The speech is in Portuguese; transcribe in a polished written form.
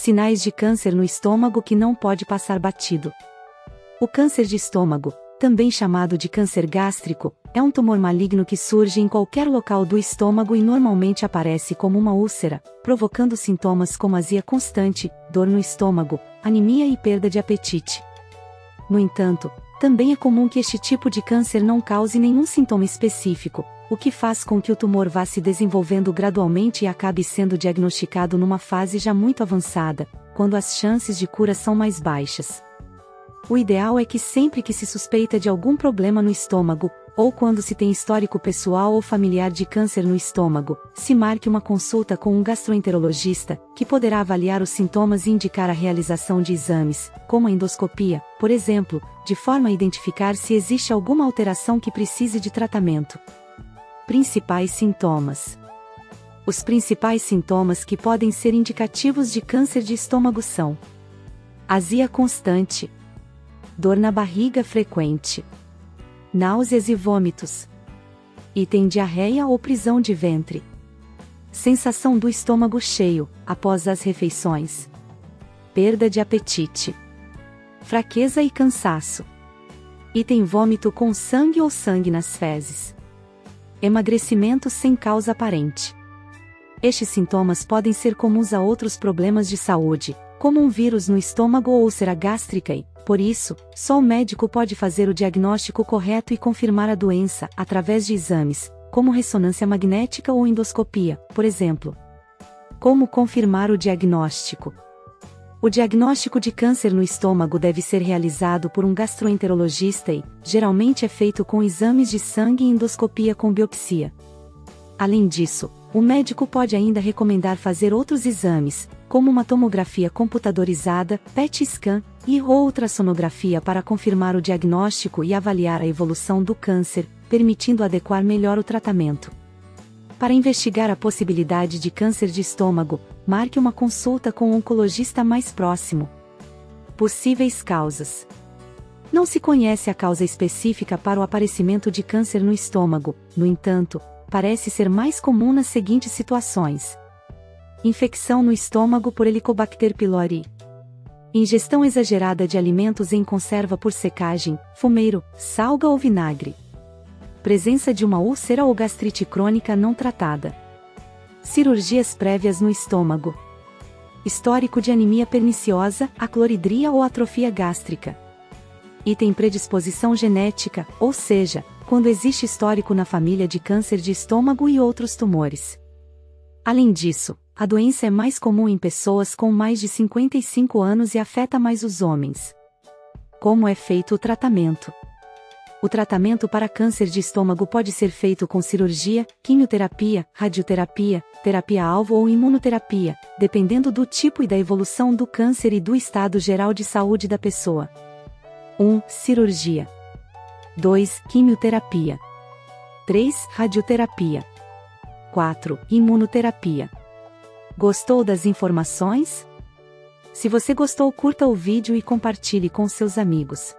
Sinais de câncer no estômago que não pode passar batido. O câncer de estômago, também chamado de câncer gástrico, é um tumor maligno que surge em qualquer local do estômago e normalmente aparece como uma úlcera, provocando sintomas como azia constante, dor no estômago, anemia e perda de apetite. No entanto, também é comum que este tipo de câncer não cause nenhum sintoma específico, o que faz com que o tumor vá se desenvolvendo gradualmente e acabe sendo diagnosticado numa fase já muito avançada, quando as chances de cura são mais baixas. O ideal é que sempre que se suspeita de algum problema no estômago, ou quando se tem histórico pessoal ou familiar de câncer no estômago, se marque uma consulta com um gastroenterologista, que poderá avaliar os sintomas e indicar a realização de exames, como a endoscopia, por exemplo, de forma a identificar se existe alguma alteração que precise de tratamento. Principais sintomas. Os principais sintomas que podem ser indicativos de câncer de estômago são: azia constante, dor na barriga frequente, náuseas e vômitos, tem diarreia ou prisão de ventre, sensação do estômago cheio, após as refeições, perda de apetite, fraqueza e cansaço, tem vômito com sangue ou sangue nas fezes, emagrecimento sem causa aparente. Estes sintomas podem ser comuns a outros problemas de saúde, como um vírus no estômago ou úlcera gástrica e, por isso, só o médico pode fazer o diagnóstico correto e confirmar a doença, através de exames, como ressonância magnética ou endoscopia, por exemplo. Como confirmar o diagnóstico? O diagnóstico de câncer no estômago deve ser realizado por um gastroenterologista e, geralmente é feito com exames de sangue e endoscopia com biopsia. Além disso, o médico pode ainda recomendar fazer outros exames, como uma tomografia computadorizada, PET scan, ou ultrassonografia para confirmar o diagnóstico e avaliar a evolução do câncer, permitindo adequar melhor o tratamento. Para investigar a possibilidade de câncer de estômago, marque uma consulta com o oncologista mais próximo. Possíveis causas. Não se conhece a causa específica para o aparecimento de câncer no estômago, no entanto, parece ser mais comum nas seguintes situações: infecção no estômago por Helicobacter pylori, ingestão exagerada de alimentos em conserva por secagem, fumeiro, salga ou vinagre, presença de uma úlcera ou gastrite crônica não tratada, cirurgias prévias no estômago, histórico de anemia perniciosa, acloridria ou atrofia gástrica, tem predisposição genética, ou seja, quando existe histórico na família de câncer de estômago e outros tumores. Além disso, a doença é mais comum em pessoas com mais de 55 anos e afeta mais os homens. Como é feito o tratamento? O tratamento para câncer de estômago pode ser feito com cirurgia, quimioterapia, radioterapia, terapia-alvo ou imunoterapia, dependendo do tipo e da evolução do câncer e do estado geral de saúde da pessoa. 1. Cirurgia. 2. Quimioterapia. 3. Radioterapia. 4. Imunoterapia. Gostou das informações? Se você gostou, curta o vídeo e compartilhe com seus amigos.